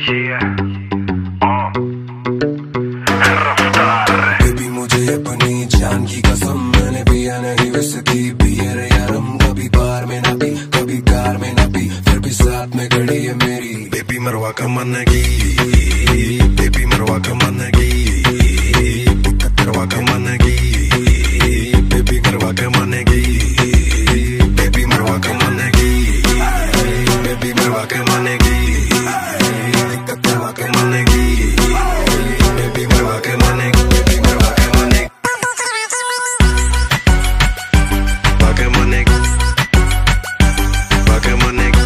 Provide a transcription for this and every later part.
Baby मुझे अपनी जान की कसम, मैंने पिया नहीं विस्की बियर या रम। कभी बार में ना पी, कभी कार में ना पी, फिर भी साथ में खड़ी है मेरी बेबी मरवा का मन की, बेबी मरवा का मन की, मरवा का मन की, बेबी मरवा का मन की, बेबी मरवा का मन की, बेबी मरवा का मन की, मरवा का मन की, बेबी मरवा का मन की, बेबी मरवा का मन की, बाका मन की, बाका मन की,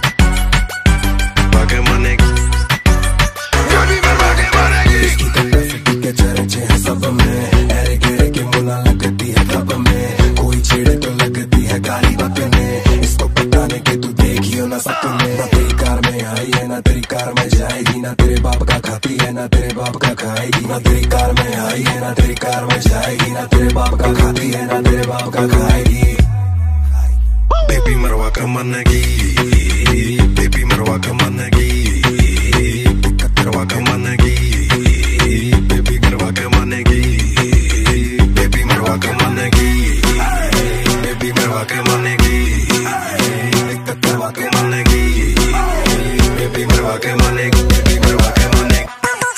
बाका मन की, बेबी मरवा का मन की। इसकी कल्ला के चर्चे हैं सब में, ऐरे गिरे के मुला लगती है तब में, कोई छेड़े तो लगती है गाली बकने। इसको बताने के तू देखियो ना सपने, ना तेरी कार में आई है ना तेरी कार में जाएगी, ना तेरे बाप का खाती है ना तेरे बाप का खाएगी। ना तेरी कार में आई है ना तेरी कार में जाएगी, ना तेरे बाप का खाती है ना तेरे बाप का खाएगी। बेबी मरवा का मन की, बेबी मरवा का मन की, मरवा का मन की, बेबी मरवा का मन की, बेबी मरवा का मन की, बेबी मरवा का मन की, मरवा का मन की, बेबी मरवा का मन की, बेबी मरवा का मन की,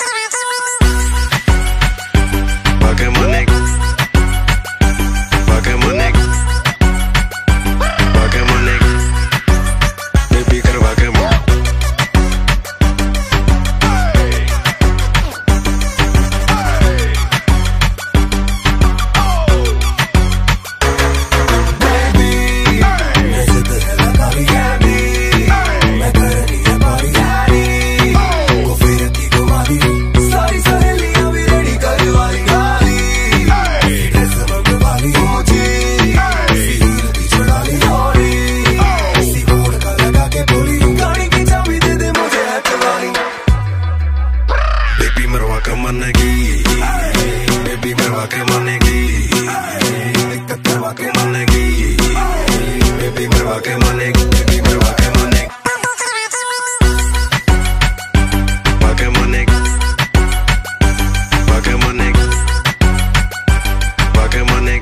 बाका मन की, बाका मन की, बाका मन की, बेबी करवा के मन। बेबी मरवा का मन की, बेबी मरवा के मन की, मरवा के मन की, बेबी मरवा के मन की, बेबी मरवा के मन की, बाका मन की, बाका मन की, बाका मन की।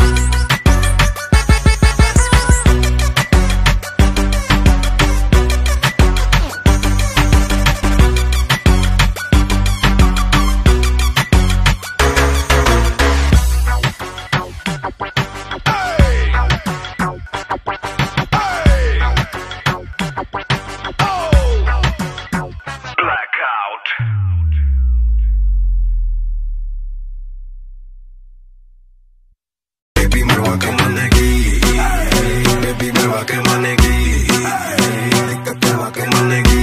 बेबी मरवा का मन की, बेबी मरवा के मन की, मरवा के मन की।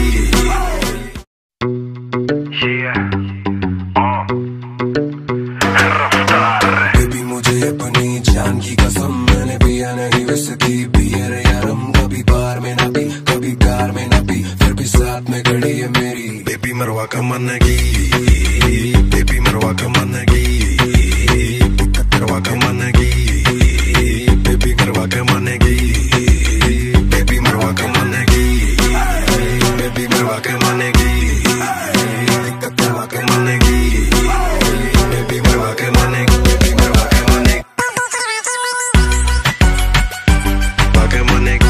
बेबी मुझे अपनी जान की कसम, मैंने पिया नहीं विस्की बियर या रम। कभी बार में ना पी, कभी कार में ना पी, फिर भी साथ में खड़ी है मेरी बेबी मरवा का मन की, बेबी मरवा का मन की, मरवा का मन की, बेबी मरवा का मन की, बेबी मरवा का मन की, बेबी मरवा का मन की, मरवा का मन की, बेबी मरवा का मन की, बेबी मरवा का मन की, बाका मन की,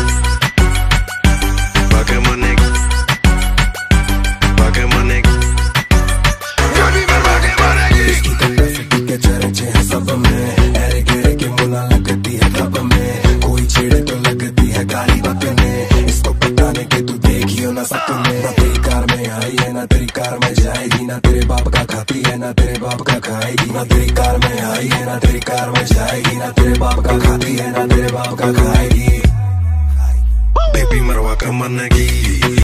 बाका मन की, बाका मन की, बेबी मरवा का मन की। इसकी कल्ला के चर्चे हैं सब में, ऐरे गिरे के मुला लगती है तब में, कोई छेड़े तो लगती है गाली बकने। इसको बताने के तू देखियो ना सपने, ना तेरी कार में आई है ना तेरी कार में जाएगी, ना तेरे बाप का खाती है ना तेरे बाप का खाएगी। ना तेरी कार में आई है ना तेरी कार में जाएगी, ना तेरे बाप का खाती है ना तेरे बाप का खाएगी। बेबी मरवा का मन की।